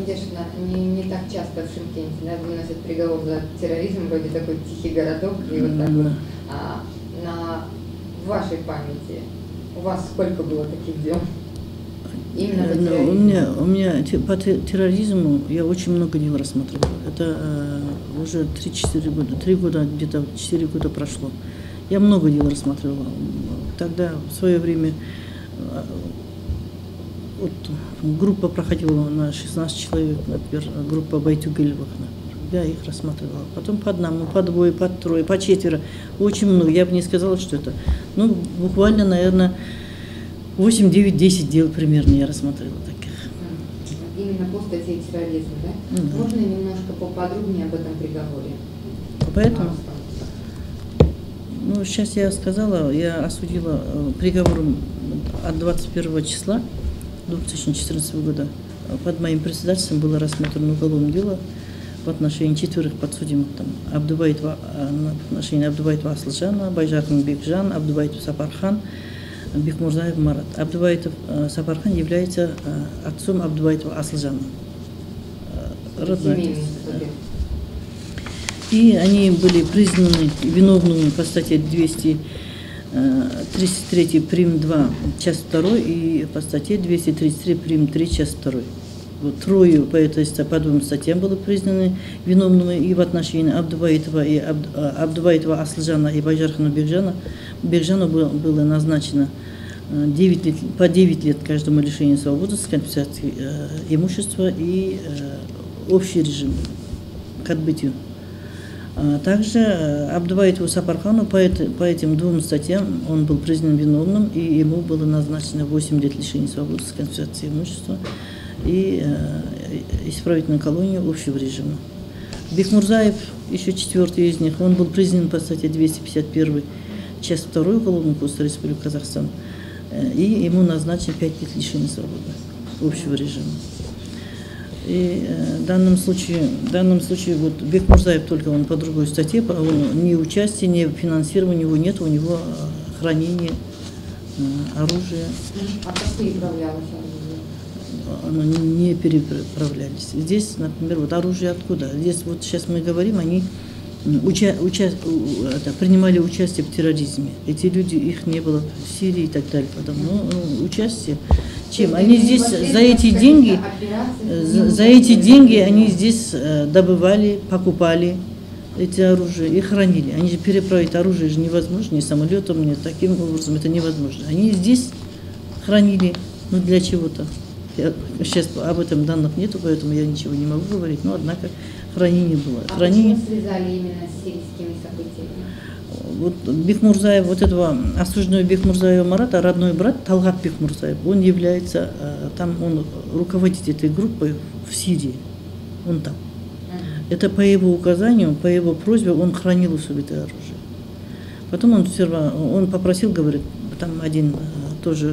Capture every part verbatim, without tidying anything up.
Идиш не, не так часто в Шымкенте, да, выносят приговор за терроризм, вроде такой тихий городок, и вот так вот. А на вашей памяти у вас сколько было таких дел? Именно за терроризм? У меня, у меня по терроризму я очень много дел рассматривала. Это э, уже три-четыре года, три года, где-то четыре года прошло. Я много дел рассматривала. Тогда в свое время э, вот, группа проходила на шестнадцать человек, например, группа Байтугелевых, я их рассматривала. Потом по одному, по двое, по трое, по четверо. Очень много. Я бы не сказала, что это. Ну, буквально, наверное, восемь, девять, десять дел примерно я рассматривала таких. Именно по статье терроризма, да? Да. Можно немножко поподробнее об этом приговоре? Поэтому, ну, сейчас я сказала, я осудила приговором от двадцать первого числа две тысячи четырнадцатого года. Под моим председательством было рассмотрено уголовное дело в отношении четверых подсудимых. Там, Абдубаитова, в отношении Абдубаитова Аслжана, Байжархан Бекжан, Абдубаитов Сапархан, Бекмурзаев Марат. Абдубаитов Сапархан является отцом Абдубаитова Аслжана. Родной. И они были признаны виновными по статье двести тридцать три прим. два, часть второй и по статье двести тридцать три прим. три, часть второй. Вот, трое по этой по двум статьям были признаны виновными и в отношении Абдубаитова и Абд, Абдубаитова Аслжана и Байжархана Бекжана. Бекжану было, было назначено девять лет, по девять лет каждому лишению свободы с конфискацией э, имущества и э, общий режим к отбытию. А также Абдубаитову Сапархану по, это, по этим двум статьям он был признан виновным, и ему было назначено восемь лет лишения свободы с конфискацией имущества и э, исправительную колонию общего режима. Бекмурзаев, еще четвертый из них, он был признан по статье двести пятьдесят один, часть второй Уголовного кодекса Республики Казахстан, э, и ему назначено пять лет лишения свободы общего режима. И э, в данном случае, в данном случае вот Бекмурзаев только он по другой статье, он ни участия, ни финансирования у него нет, у него э, хранение э, оружия. А как переправлялось оружие? Оно не переправлялись. Здесь, например, вот оружие откуда? Здесь вот сейчас мы говорим, они уча, уча, это, принимали участие в терроризме. Эти люди, их не было в Сирии и так далее. Потому, ну, участие. Чем? Они здесь за эти деньги, за, за эти деньги они здесь добывали, покупали эти оружия и хранили. Они же переправить оружие же невозможно, ни самолетом, ни таким образом, это невозможно. Они здесь хранили, ну для чего-то. Сейчас об этом данных нету, поэтому я ничего не могу говорить, но однако хранение было. А хранение... почему связали именно с сирийскими событиями? Вот Бекмурзаев, вот этого осужденного Бекмурзаева Марата, родной брат Талгат Бекмурзаев, он является, там он руководитель этой группы в Сирии, он там. Uh-huh. Это по его указанию, по его просьбе он хранил у себя это оружие. Потом он, он попросил, говорит, там один тоже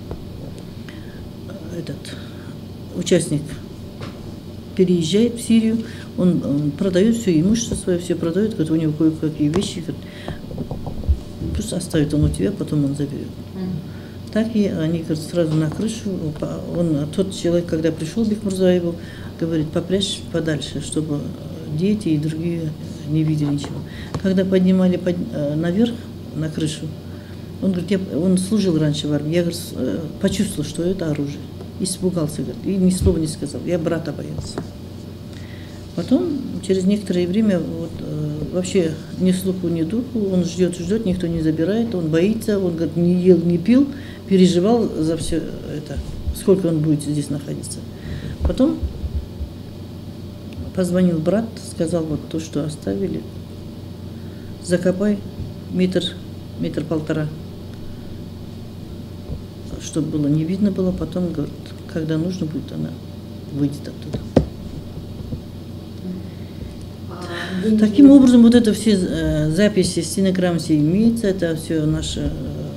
этот участник переезжает в Сирию, он, он продает все имущество свое, все продает, говорит, у него кое-какие вещи, говорит, пусть оставит он у тебя, потом он заберет. Mm. Так и они, говорит, сразу на крышу, он, тот человек, когда пришел к Бекмурзаеву, говорит, попрячь подальше, чтобы дети и другие не видели ничего. Когда поднимали под, наверх, на крышу, он говорит, я, он служил раньше в армии, я, говорит, почувствовал, что это оружие. Испугался, говорит, и ни слова не сказал, я брата боялся. Потом, через некоторое время, вот, э, вообще ни слуху, ни духу, он ждет, ждет, никто не забирает, он боится, он, говорит, не ел, не пил, переживал за все это, сколько он будет здесь находиться. Потом позвонил брат, сказал, вот то, что оставили, закопай метр, метр полтора, чтобы было не видно было, потом, говорит, когда нужно будет, она выйдет оттуда. А таким образом, вот это все э, записи, стенограммы все имеются, это все наши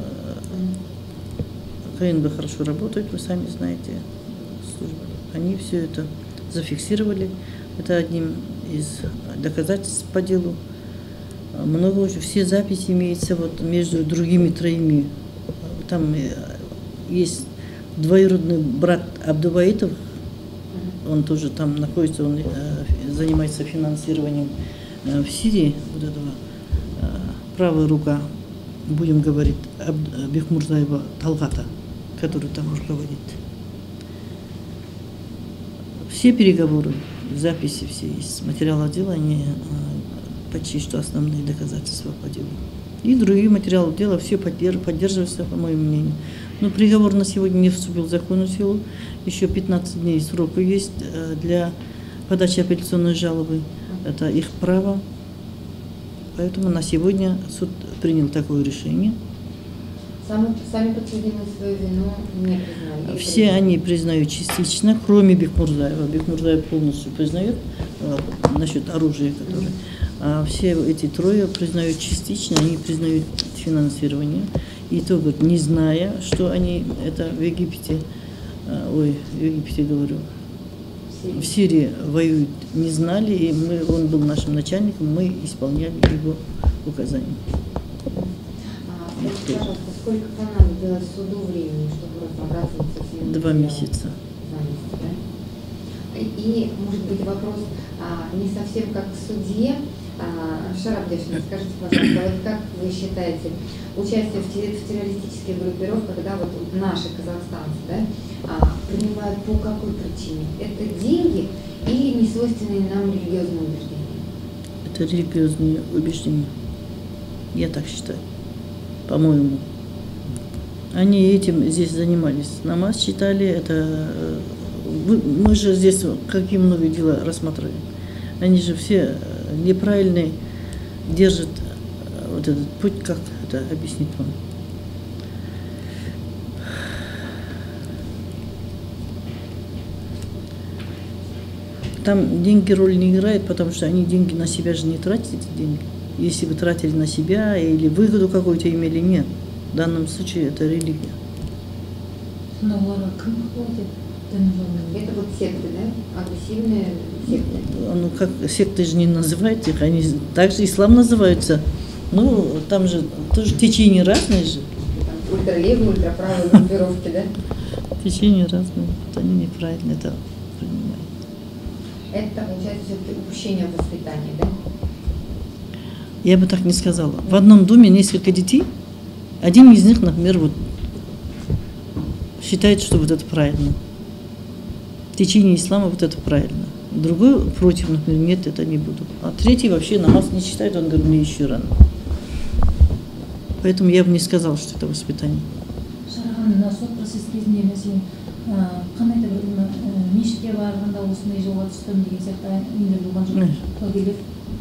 э, КНБ хорошо работают, вы сами знаете, службы. Они все это зафиксировали, это одним из доказательств по делу. Много уже, все записи имеются вот между другими троими. Там есть двоюродный брат Абдубаитов, он тоже там находится, он э, занимается финансированием э, в Сирии, вот этого э, правая рука, будем говорить, Аб- Бекмурзаева Талгата, который там руководит. Все переговоры, записи все есть, материалы дела, они э, почти что основные доказательства по делу. И другие материалы дела все поддерж- поддерживаются, по моему мнению. Но приговор на сегодня не вступил в законную силу. Еще пятнадцать дней срока есть э, для подачи апелляционной жалобы. Это их право. Поэтому на сегодня суд принял такое решение. Сами, сами подсудимые свою вину не признали? Все они признают частично, кроме Бекмурзаева. Бекмурзаев полностью признает э, насчет оружия, которое. А все эти трое признают частично, они признают финансирование. И то, говорит, не зная, что они это в Египте, э, ой, в Египте говорю, в Сирии воюют, не знали, и мы, он был нашим начальником, мы исполняли его указания. А, скажите, пожалуйста, сколько понадобилось суду времени, чтобы разобраться со всеми? Два месяца. Два месяца, да? И, может быть, вопрос а, не совсем как в суде. А, Шара Абдешина, скажите, пожалуйста, вот как вы считаете, участие в, те- в террористических группировках, когда вот наши казахстанцы, да, а, принимают по какой причине? Это деньги или несвойственные нам религиозные убеждения? Это религиозные убеждения. Я так считаю. По-моему. Они этим здесь занимались. Намаз читали, это... э, вы- Мы же здесь какие много дела рассматриваем. Они же все неправильные держат э, вот этот путь, как это объяснить вам. Там деньги роль не играют, потому что они деньги на себя же не тратят, эти деньги. Если бы тратили на себя или выгоду какую-то имели, нет. В данном случае это религия. Это вот секты, да? Агрессивные секты. Ну, как секты же не называют их, они также ислам называются. Ну, там же тоже течения разные же. Там ультралевые, ультраправые группировки, да? Течения разные. Вот они неправильно это принимают. Это, получается, все-таки упущение в воспитании, да? Я бы так не сказала. В одном доме несколько детей, один из них, например, вот считает, что вот это правильно. Течение ислама вот это правильно. Другой против, например, нет, это не буду. А третий вообще намаз не читает, он говорит, мне еще рано. Поэтому я бы не сказала, что это воспитание. Шарханна сот процесс кезінде мәселен қандай да бір мешітке барғанда осындай жолға түстім деген сияқты нелер болған жоқ. Куәгерлер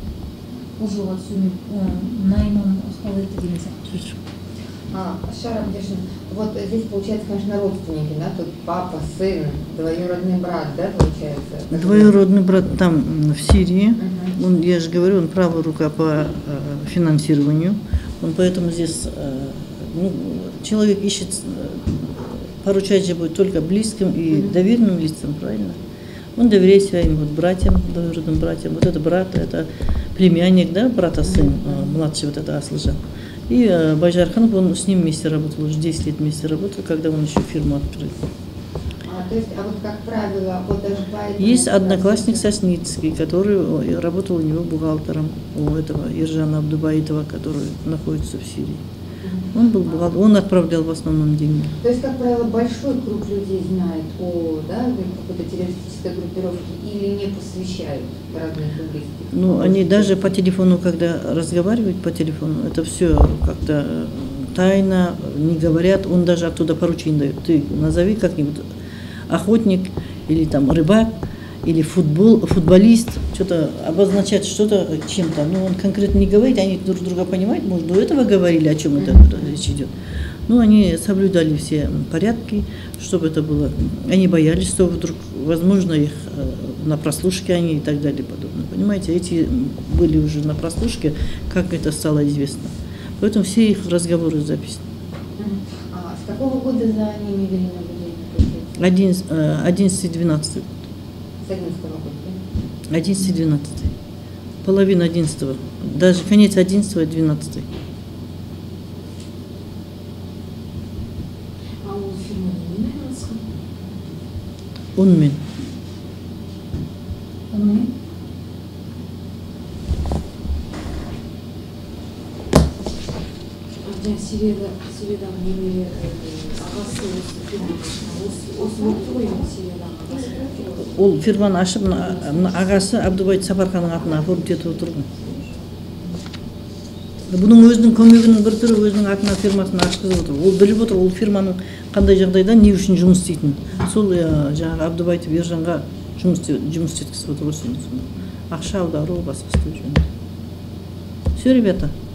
бұл жолға түсуіме найман ықпал етті деген сияқты. А, Шара Абдешин, вот здесь получается, конечно, родственники, да? Тут папа, сын, двоюродный брат, да, получается? Двоюродный брат там в Сирии. Мгм. Он, я же говорю, он правая рука по э, финансированию. Он поэтому здесь э, ну, человек ищет, э, поручать же будет только близким и Мгм. доверенным лицам, правильно? Он доверяет своим вот братьям, двоюродным братьям. Вот это брат, это племянник, да, брата сын, э, младший вот это Аслыжан. И э, Байжарханов, он с ним вместе работал, уже десять лет вместе работал, когда он еще фирму открыл. А, то есть, а вот как правило, вот даже по этому... Есть одноклассник Сосницкий, который э, работал у него бухгалтером, у этого Иржана Абдубаитова, который находится в Сирии. Мгм. Он был бухгалтер, он отправлял в основном деньги. То есть, как правило, большой круг людей знает о, да, какой-то террористической группировке или не посвящают родных и близких? Ну, они даже по телефону, когда разговаривают по телефону, это все как-то э, тайно, не говорят, он даже оттуда поручение дает. Ты назови как-нибудь охотник или там рыбак, или футбол, футболист, что-то обозначать что-то чем-то. Но он конкретно не говорит, они друг друга понимают, может, до этого говорили, о чем это речь идет. Ну, они соблюдали все порядки, чтобы это было. Они боялись, что вдруг, возможно, их э, на прослушке они и так далее подобное. Понимаете, эти были уже на прослушке, как это стало известно. Поэтому все их разговоры записаны. Мгм. А с какого года за ними вели наблюдение? одиннадцатый двенадцатый. С одиннадцатого года, да? одиннадцатый двенадцатый. Половина одиннадцатого. Даже конец одиннадцатого и двенадцатый. А ол фирманың не айналысқан? Унмен. Анан мен жаңа Сирияда Сириядағы немере ағасы осы фирманы осы осы болыпты ғой енді Сириядағы ағасы. Ол фирманы ашып, мына мына ағасы Абдубайт Сапарханның атына оформить етіп отыр ғой. Бұның өзінің көмегінің бір түрі өзінің атына фирмасын ашқызып отыр. Ол біліп отыр, ол фирманың қандай жағдайда не үшін жұмыс істейтінін. Сол жаңағы Абдубайтов Ержанға жұмыс жұмыс істеткізіп отыр ғой. Ақша аудару басқа істеу жөнінде. Все, ребята.